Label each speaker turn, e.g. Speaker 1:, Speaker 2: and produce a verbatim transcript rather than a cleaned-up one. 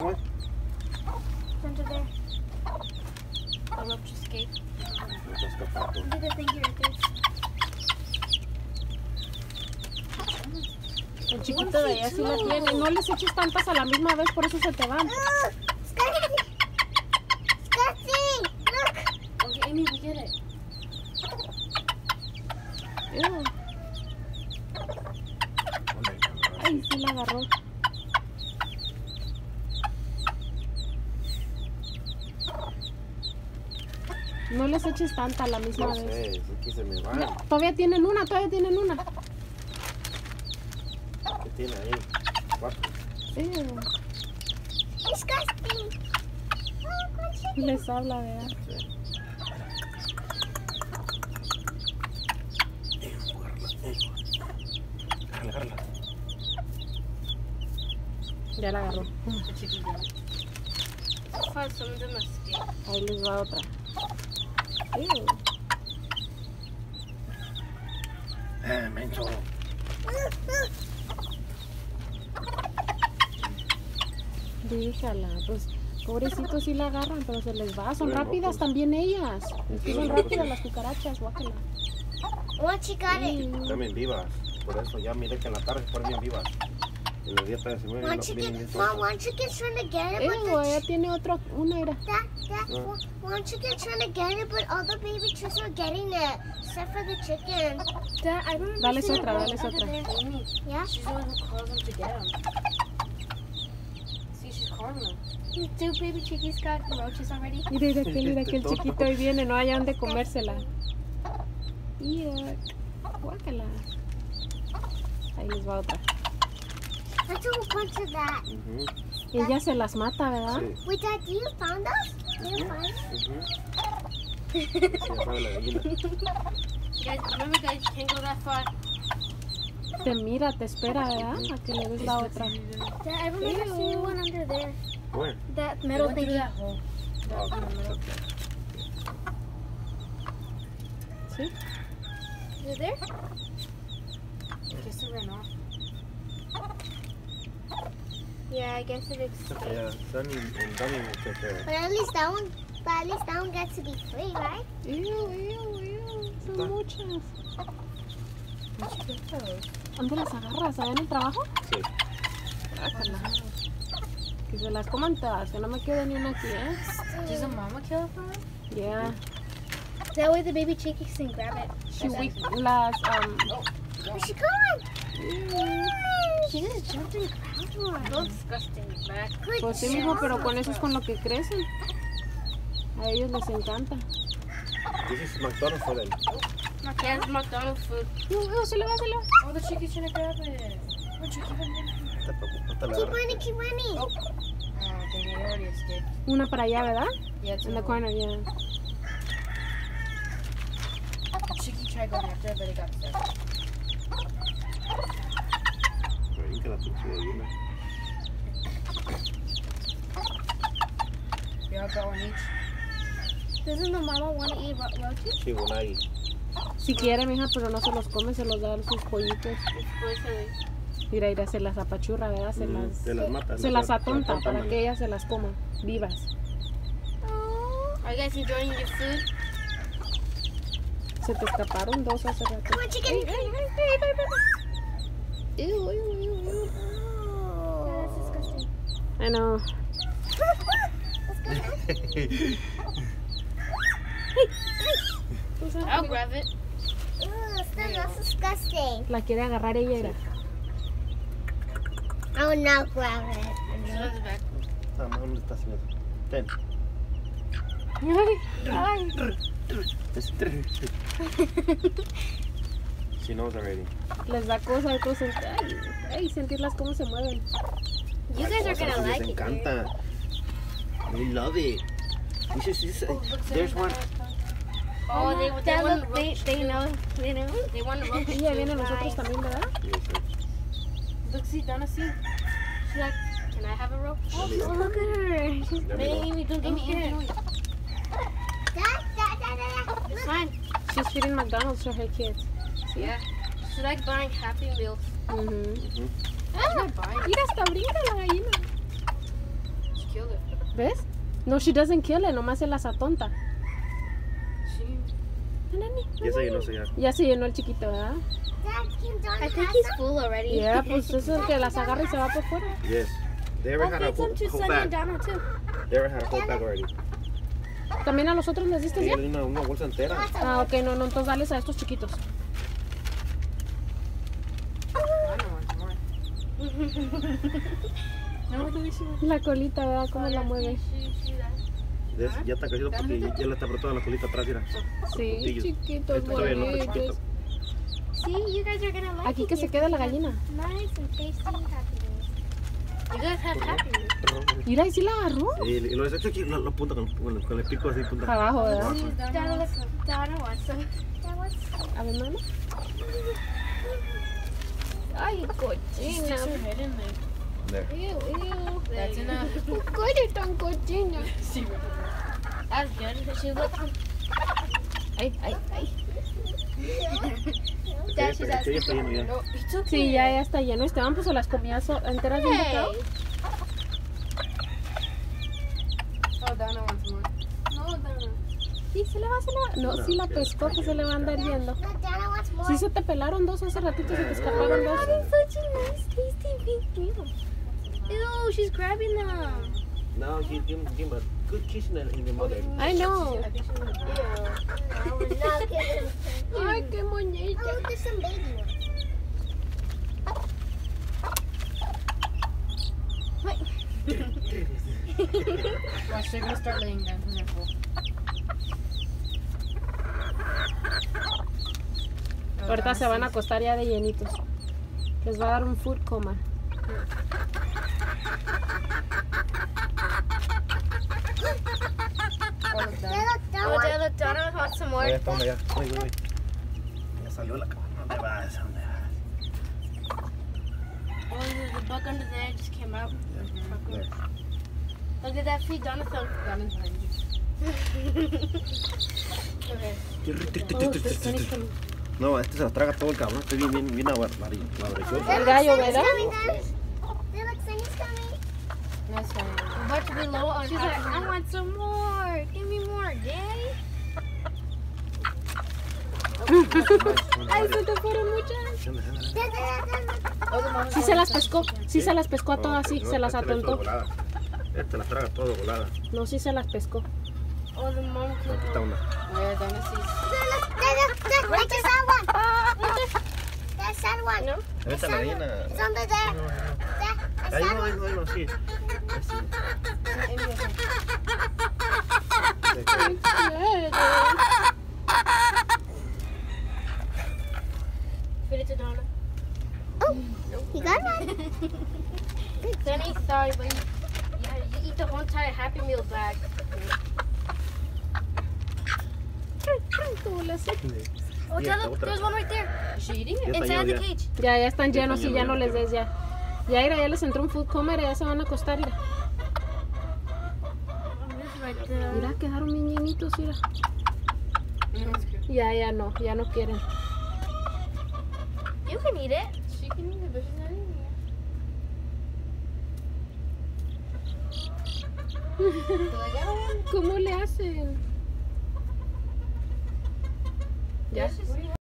Speaker 1: one?
Speaker 2: Under there.
Speaker 3: The rope just escaped.
Speaker 1: Está escapando.
Speaker 2: Look at the thing right there.
Speaker 4: El chiquito de allá sí la tiene. No les eches tantas a la misma vez, por eso se te van.
Speaker 2: Oh, Scotty! Scotty! Look!
Speaker 3: Okay, Amy, we get it.
Speaker 4: Ew. Ay, sí la agarró. No les eches tanta a la misma
Speaker 1: No
Speaker 4: vez.
Speaker 1: sé, es que se me van.
Speaker 4: No, todavía tienen una, todavía tienen una.
Speaker 1: ¿Qué tiene ahí? Cuatro.
Speaker 4: Ew.
Speaker 2: Disgusting! Oh, good chicken.
Speaker 4: Les habla, ¿verdad?
Speaker 1: Sí. Eh, agárrala, eh. Agárrala, agárrala.
Speaker 4: Ya la agarró.
Speaker 3: The chicken got it. So far, some of them are escaped.
Speaker 4: Ahí les va otra. Ew.
Speaker 1: Eh, menso.
Speaker 4: Déjala, pues pobrecitos sí la agarran, pero se les va. Son
Speaker 1: Bueno,
Speaker 4: rápidas
Speaker 1: pues.
Speaker 4: también ellas. Es que son
Speaker 1: Bueno,
Speaker 4: rápidas
Speaker 1: pues.
Speaker 4: las cucarachas, guácala.
Speaker 2: Once you got it.
Speaker 4: Ew.
Speaker 1: También vivas. Por eso ya miré que en la tarde se ponen bien vivas. En los días también se mueven
Speaker 2: One
Speaker 1: bien
Speaker 2: chicken,
Speaker 1: bien
Speaker 2: Mom,
Speaker 1: tontas.
Speaker 2: one chicken's trying to get it,
Speaker 4: Ew,
Speaker 2: but
Speaker 4: ella
Speaker 2: the,
Speaker 4: tiene otro, una era.
Speaker 2: that, that,
Speaker 1: Yeah.
Speaker 2: one, one chicken's trying to get it, but all the baby chicks are getting it, except for the chicken. That, I remember
Speaker 4: Dales
Speaker 2: seeing
Speaker 4: otra,
Speaker 2: it
Speaker 4: dales
Speaker 2: over
Speaker 4: otra.
Speaker 2: there.
Speaker 3: Amy,
Speaker 2: Yeah?
Speaker 3: she's the one who calls them to get them. See, she's calling them.
Speaker 2: Do baby chickies got roaches already?
Speaker 4: Mira, mira aquel, mira aquel chiquito ahí viene, no hay dónde comérsela. Yuck. Guácala. Ahí les va otra.
Speaker 2: I took a bunch of that.
Speaker 1: Ujú,
Speaker 4: Ella se las mata, ¿verdad?
Speaker 1: sí.
Speaker 2: Wait, Dad, do you found those? Do you
Speaker 1: Ujú,
Speaker 2: find
Speaker 1: ujú. Sí, ya sabe la gallina.
Speaker 3: Guys, remember, guys, you can't go that far.
Speaker 4: Te mira, te espera, ¿verdad? A que le des la otra.
Speaker 2: Dad, I remember
Speaker 4: Ew.
Speaker 2: seeing one under there.
Speaker 1: Where?
Speaker 2: That
Speaker 3: They
Speaker 2: metal
Speaker 3: went through
Speaker 2: thing.
Speaker 3: that hole. That
Speaker 1: Oh,
Speaker 3: in the middle.
Speaker 1: okay.
Speaker 4: ¿Sí?
Speaker 2: Is it there?
Speaker 3: Guess it ran off.
Speaker 2: Yeah, I guess it is.
Speaker 1: Yeah, Sunny and Dummy will take care of it.
Speaker 2: But at least that one, but at least that one gets to be free, right?
Speaker 4: Ew, ew, ew. Son
Speaker 1: Está.
Speaker 4: muchas.
Speaker 3: Where'd you get those?
Speaker 4: ¿Dónde las agarras? ¿Allá en el trabajo?
Speaker 1: Sí.
Speaker 4: Guácala. Que se las coman todas, que no me quede ni una aquí, ¿eh?
Speaker 3: Does a mama kill it for her?
Speaker 4: Yeah.
Speaker 2: That way the baby chickies can grab it.
Speaker 4: She weak, las, um,
Speaker 2: Where's she going?
Speaker 3: She just jumped and grabbed one. So disgusting. Back.
Speaker 2: Good
Speaker 4: pues sí, mijo, pero con eso es con lo que crecen. A ellos les encanta.
Speaker 1: This is McDonald's for them.
Speaker 3: Yeah, it's McDonald's food.
Speaker 4: No, no, se le va, se le va.
Speaker 3: Oh, the chicken's trying to grab it. Where'd you give it?
Speaker 1: No te preocupes, no te la
Speaker 2: Keep
Speaker 1: agarres.
Speaker 2: running, keep running.
Speaker 3: Oh. Oh, dang, it already escaped.
Speaker 4: Una para allá, ¿verdad?
Speaker 3: Yeah, it's
Speaker 4: In the
Speaker 3: hole.
Speaker 4: corner, yeah.
Speaker 3: Chicky tried going after it, but it got stuck.
Speaker 1: Brinca la pinche gallina.
Speaker 3: We all got one each.
Speaker 2: Doesn't the mama want to eat ro- roaches?
Speaker 1: Sí, Unagi.
Speaker 4: Si quiere, mija, pero no se los come, se los da a sus pollitos.
Speaker 3: It's poison.
Speaker 4: Mira, mira, se las apachurra, ¿verdad? Se
Speaker 1: Mm,
Speaker 4: las,
Speaker 1: se las mata.
Speaker 4: se las atonta
Speaker 1: atonta,
Speaker 4: para
Speaker 1: man.
Speaker 4: que ellas se las coman vivas.
Speaker 2: Oh,
Speaker 3: Are you guys enjoying your food?
Speaker 4: Se te escaparon dos hace rato.
Speaker 2: come on, chicken.
Speaker 4: Ey, ey, ey, ey, ey, ey. Ew, ew, ew, ew.
Speaker 2: Oh. Yeah, that's disgusting.
Speaker 4: I know. Pues, ah,
Speaker 3: I'll
Speaker 4: mira,
Speaker 3: grab it.
Speaker 2: Ugh, still, that's disgusting.
Speaker 4: la quiere agarrar ella, era.
Speaker 2: I will not grab it.
Speaker 3: She loves it back.
Speaker 1: Ah, ¿dónde está haciendo eso? Ten.
Speaker 4: Ay, ay.
Speaker 1: She knows already.
Speaker 4: Les da cosa, hay cosas. Ay, ay, sentirlas cómo se mueven.
Speaker 2: You guys are gonna
Speaker 1: Les
Speaker 2: like it.
Speaker 1: encanta. They love it. You should see this. There's one.
Speaker 3: Oh, they, they,
Speaker 2: That
Speaker 3: want
Speaker 2: look,
Speaker 3: the
Speaker 2: they,
Speaker 3: roach
Speaker 2: they
Speaker 3: too.
Speaker 2: know, they know.
Speaker 3: They want the roach
Speaker 4: Y ya
Speaker 3: too.
Speaker 4: vienen nosotros también, ¿verdad?
Speaker 1: Yes, sir.
Speaker 3: Look, see, Donna, see. She's like, can I have a roach?
Speaker 2: Oh, look at her. She's
Speaker 1: Let me know.
Speaker 3: Amy, don't, don't
Speaker 2: Amy,
Speaker 3: scare
Speaker 2: Amy.
Speaker 3: it.
Speaker 2: Dad, dad, dad, dad.
Speaker 3: It's
Speaker 2: Look.
Speaker 3: fine.
Speaker 4: She's feeding McDonald's to her kids.
Speaker 3: Yeah. She like buying Happy Meals.
Speaker 4: Mhm.
Speaker 1: Mhm.
Speaker 3: She's not buying.
Speaker 4: Mira, hasta brinca la gallina. ¿Ves? No, she doesn't kill it, nomás se las atonta.
Speaker 1: Ya se llenó, ya.
Speaker 4: Ya se llenó el chiquito, ¿verdad?
Speaker 2: Dad, can Donna
Speaker 3: I think
Speaker 2: have
Speaker 3: he's
Speaker 2: some?
Speaker 3: full already.
Speaker 4: Ya, pues es el que las agarra y se va por fuera.
Speaker 1: Yes. They ever had a
Speaker 3: I'll feed
Speaker 1: whole,
Speaker 3: some to
Speaker 1: whole
Speaker 3: Sunny and
Speaker 1: bag.
Speaker 3: Donna too.
Speaker 1: They ever had a whole bag already.
Speaker 4: ¿También a los otros les diste ya?
Speaker 1: Tienen una, una bolsa entera.
Speaker 4: Ah, ok, no, no, entonces dales a estos chiquitos. La colita, ¿verdad? ¿Cómo la mueve?
Speaker 1: ¿Ves? Ya está crecido porque ya, ya le está toda la colita atrás, mira.
Speaker 4: Sí,
Speaker 1: Puntillos.
Speaker 4: chiquitos,
Speaker 1: Este todavía no está
Speaker 4: bonitos.
Speaker 1: chiquito.
Speaker 3: See, you guys are gonna like
Speaker 4: Aquí
Speaker 3: it
Speaker 4: que se
Speaker 3: here.
Speaker 4: queda la gallina.
Speaker 3: Nice and tasty Happy Meals. You guys have Happy Meals.
Speaker 4: Mira, y sí la agarró.
Speaker 1: Y, y lo desecho aquí, lo, lo punta con, con, con el pico así, punta.
Speaker 4: Abajo, ¿verdad?
Speaker 3: Donna, let's- Donna wants some.
Speaker 2: That was
Speaker 4: A ver, mamá. Ay, cochina.
Speaker 1: There.
Speaker 4: Ew, ew.
Speaker 3: That's enough.
Speaker 4: ¿Por qué eres tan cochina?
Speaker 3: That's good. She looks.
Speaker 4: Ay, ay, ay.
Speaker 1: Ya está, ya está lleno ya.
Speaker 3: No, it's okay.
Speaker 4: Sí, ya, ya está lleno. Esteban puso las comidas so- enteras de un bocado.
Speaker 3: Hey. Oh, Donna wants more. No, Donna.
Speaker 4: Sí, se le va, se le va. No, sí la pescó, que se le va a andar yendo.
Speaker 2: no, Donna wants more.
Speaker 4: Sí se te pelaron dos hace ratito, se te escaparon dos.
Speaker 3: Having such a nice, tasty big meal. Ew, she's grabbing them.
Speaker 1: No, give, give, give him a good kiss in the, in the mother.
Speaker 4: I know.
Speaker 2: No, we're not giving him.
Speaker 4: Ay, qué moñita.
Speaker 2: Oh, look, there's some baby ones.
Speaker 3: Watch, they're gonna start laying down when they're full.
Speaker 4: Ahorita se van a acostar ya de llenitos. Les va a dar un food coma.
Speaker 2: Dad, look, Donna
Speaker 3: Oh,
Speaker 2: wants-
Speaker 3: Dad, look, Donna wants some more.
Speaker 1: Ya está, ya. Uy, uy, uy. Ya salió la cama. ¿Dónde vas? ¿Dónde vas?
Speaker 3: Oh, the, the bug under there just came out.
Speaker 1: There.
Speaker 3: Look at that feet, Donna fell. Donna's behind you. Okay.
Speaker 4: Oh, ustedes están híjole.
Speaker 1: No, este se la traga todo el cabrón. Estoy bien, bien, bien avaricioso.
Speaker 4: El gallo,
Speaker 2: Sunny's
Speaker 4: ¿verdad?
Speaker 2: coming, guys. They look, Sunny's coming.
Speaker 3: That's fine. We're about to be low on She's like, I want some more. Give me more, yay.
Speaker 4: Ay, se te fueron muchas.
Speaker 2: Dad, Dad, Dad, Dad, look.
Speaker 4: Sí se las pescó, sí se las pescó a todas, sí,
Speaker 1: No,
Speaker 4: se las
Speaker 1: este la hizo de
Speaker 4: atontó.
Speaker 1: volada. Este la traga todo de volada.
Speaker 4: No, sí se las pescó.
Speaker 3: Oh, the mom
Speaker 1: No,
Speaker 3: could
Speaker 1: aquí está una.
Speaker 3: Where Donna sees.
Speaker 2: Dad, look, Dad, look, Dad, I just saw one. Dad, saw one.
Speaker 3: No?
Speaker 1: Esta la gallina.
Speaker 2: It's under there. Dad, I
Speaker 1: Ahí
Speaker 2: saw
Speaker 1: no, ahí
Speaker 2: one.
Speaker 1: no, ahí no, sí.
Speaker 3: Feed it to Donna.
Speaker 2: Oh, you got one?
Speaker 3: Sunny, sorry, but you, yeah, you eat the whole entire Happy Meal bag.
Speaker 4: ¿Cómo le hace?
Speaker 3: Oh,
Speaker 1: Yeah,
Speaker 3: Dad, look,
Speaker 1: otra.
Speaker 3: there's one right there. Is she eating
Speaker 1: Ya está
Speaker 3: Inside
Speaker 1: lleno
Speaker 3: the
Speaker 1: ya.
Speaker 3: cage.
Speaker 4: Ya, ya están
Speaker 1: Ya
Speaker 4: llenos y
Speaker 1: están
Speaker 4: ya
Speaker 1: llenos,
Speaker 4: no
Speaker 1: ya
Speaker 4: les des ya. Ya, mira, ya les entró un food coma, ya se van a acostar, mira.
Speaker 3: It's right there.
Speaker 4: Mira, quedaron bien llenitos, mira. Ya, ya no, ya no quieren.
Speaker 3: You can eat it. She can eat it, but she's not eating it.
Speaker 4: ¿Cómo le hacen? Ya.